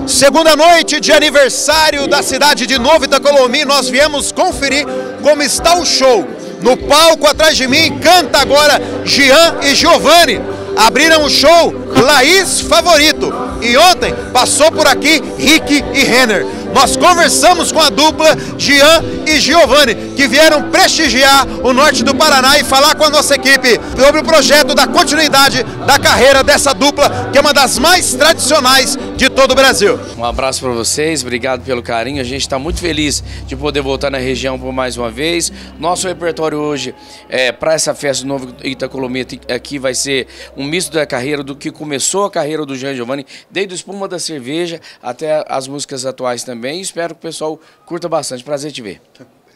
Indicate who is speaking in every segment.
Speaker 1: Segunda noite de aniversário da cidade de Novo Itacolomi, nós viemos conferir como está o show. No palco atrás de mim canta agora Jean e Giovanni. Abriram o show Laís Favorito. E ontem passou por aqui Rick e Renner. Nós conversamos com a dupla Jean e Giovanni, que vieram prestigiar o norte do Paraná e falar com a nossa equipe sobre o projeto da continuidade da carreira dessa dupla, que é uma das mais tradicionais de todo o Brasil.
Speaker 2: Um abraço para vocês, obrigado pelo carinho. A gente está muito feliz de poder voltar na região por mais uma vez. Nosso repertório hoje, para essa festa do Novo Itacolomi, aqui vai ser um misto da carreira, do que começou a carreira do Jean e Giovanni, desde o Espuma da Cerveja até as músicas atuais também. Espero que o pessoal curta bastante. Prazer te ver.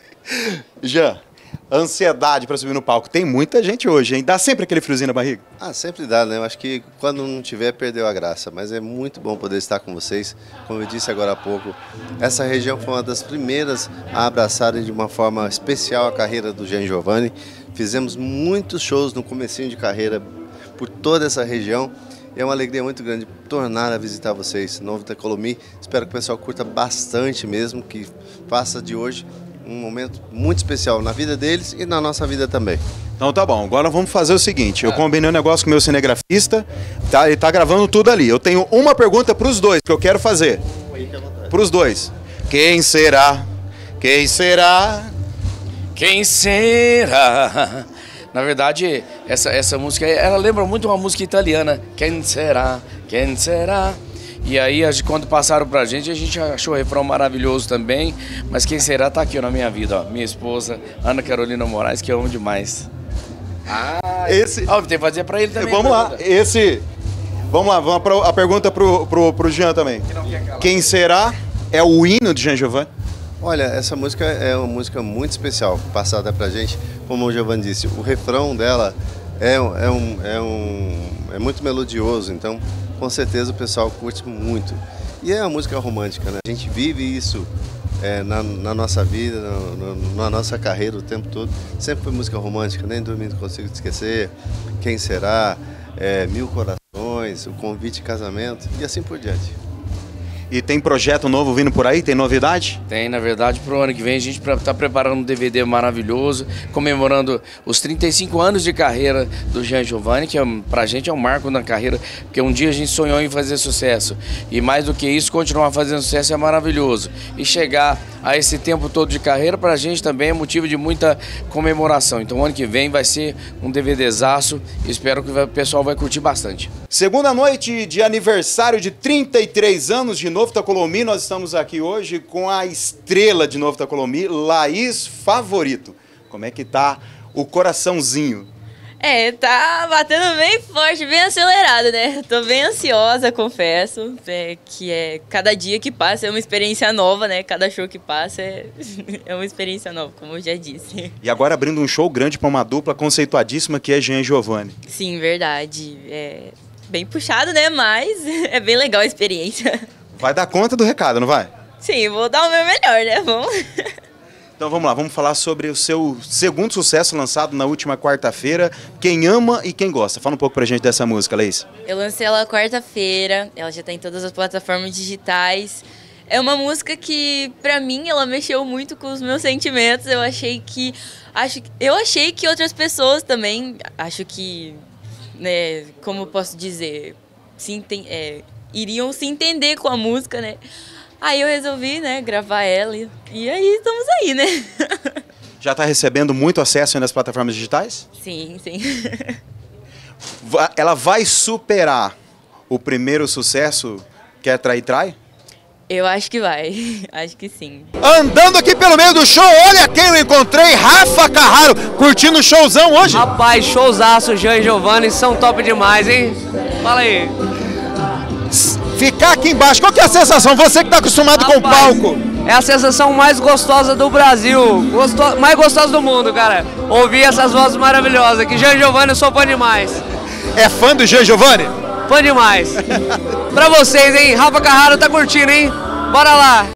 Speaker 1: Jean, ansiedade para subir no palco. Tem muita gente hoje, hein? Dá sempre aquele friozinho na barriga?
Speaker 3: Ah, sempre dá, né? Eu acho que quando não tiver, perdeu a graça. Mas é muito bom poder estar com vocês. Como eu disse agora há pouco, essa região foi uma das primeiras a abraçarem de uma forma especial a carreira do Jean e Giovanni. Fizemos muitos shows no comecinho de carreira por toda essa região. É uma alegria muito grande tornar a visitar vocês, Novo Itacolomi. Espero que o pessoal curta bastante mesmo, que faça de hoje um momento muito especial na vida deles e na nossa vida também.
Speaker 1: Então tá bom, agora vamos fazer o seguinte, eu combinei um negócio com o meu cinegrafista, tá, ele tá gravando tudo ali. Eu tenho uma pergunta para os dois que eu quero fazer. Para os dois. Quem será? Quem será?
Speaker 2: Quem será? Na verdade, essa música, ela lembra muito uma música italiana. Quem será? Quem será? E aí, quando passaram pra gente, a gente achou o refrão maravilhoso também. Mas quem será tá aqui ó, na minha vida, ó. Minha esposa, Ana Carolina Moraes, que eu amo demais.
Speaker 1: Esse...
Speaker 2: Ó, tem que fazer pra ele também.
Speaker 1: Vamos lá, esse... Vamos lá, vamos a pergunta pro Jean também. Quem será? É o hino de Jean e Giovanni?
Speaker 3: Olha, essa música é uma música muito especial, passada pra gente. Como o Giovanni disse, o refrão dela é muito melodioso, então com certeza o pessoal curte muito. E é uma música romântica, né? A gente vive isso na nossa vida, na nossa carreira o tempo todo. Sempre foi música romântica, nem dormindo consigo te esquecer, Quem será, Mil Corações, O Convite de Casamento e assim por diante.
Speaker 1: E tem projeto novo vindo por aí? Tem novidade?
Speaker 2: Tem, na verdade, pro ano que vem a gente está preparando um DVD maravilhoso, comemorando os 35 anos de carreira do Jean e Giovanni, que pra gente é um marco na carreira, porque um dia a gente sonhou em fazer sucesso. E mais do que isso, continuar fazendo sucesso é maravilhoso. E chegar a esse tempo todo de carreira, pra gente também é motivo de muita comemoração. Então, ano que vem vai ser um DVDzaço e espero que o pessoal vai curtir bastante.
Speaker 1: Segunda noite de aniversário de 33 anos de Novo Itacolomi, nós estamos aqui hoje com a estrela de Novo Itacolomi, Laís Favorito. Como é que tá o coraçãozinho?
Speaker 4: Tá batendo bem forte, bem acelerado, né? Tô bem ansiosa, confesso, que cada dia que passa é uma experiência nova, né? Cada show que passa é uma experiência nova, como eu já disse.
Speaker 1: E agora abrindo um show grande para uma dupla conceituadíssima que é Jean e Giovanni.
Speaker 4: Sim, verdade. É bem puxado, né? Mas é bem legal a experiência.
Speaker 1: Vai dar conta do recado, não vai?
Speaker 4: Sim, vou dar o meu melhor, né? Vamos...
Speaker 1: Então vamos lá, vamos falar sobre o seu segundo sucesso lançado na última quarta-feira, Quem Ama e Quem Gosta. Fala um pouco pra gente dessa música, Laís.
Speaker 4: Eu lancei ela quarta-feira, ela já tá em todas as plataformas digitais. É uma música que, pra mim, ela mexeu muito com os meus sentimentos. Eu achei que outras pessoas também, acho que, né, como eu posso dizer, iriam se entender com a música, né? Aí eu resolvi, né, gravar ela e aí estamos aí, né?
Speaker 1: Já está recebendo muito acesso nas plataformas digitais?
Speaker 4: Sim, sim.
Speaker 1: Ela vai superar o primeiro sucesso, Quer Trair, Trai?
Speaker 4: Eu acho que vai, acho que sim.
Speaker 1: Andando aqui pelo meio do show, olha quem eu encontrei, Rafa Carraro, curtindo o showzão hoje?
Speaker 5: Rapaz, showzaço, Jean e Giovanni, são top demais, hein? Fala aí.
Speaker 1: Ficar aqui embaixo, qual que é a sensação? Você que está acostumado com o palco.
Speaker 5: É a sensação mais gostosa do Brasil, mais gostosa do mundo, cara. Ouvir essas vozes maravilhosas, que Jean e Giovanni eu sou fã demais.
Speaker 1: É fã do Jean e Giovanni?
Speaker 5: Fã demais. Pra vocês, hein? Rafa Carraro tá curtindo, hein? Bora lá.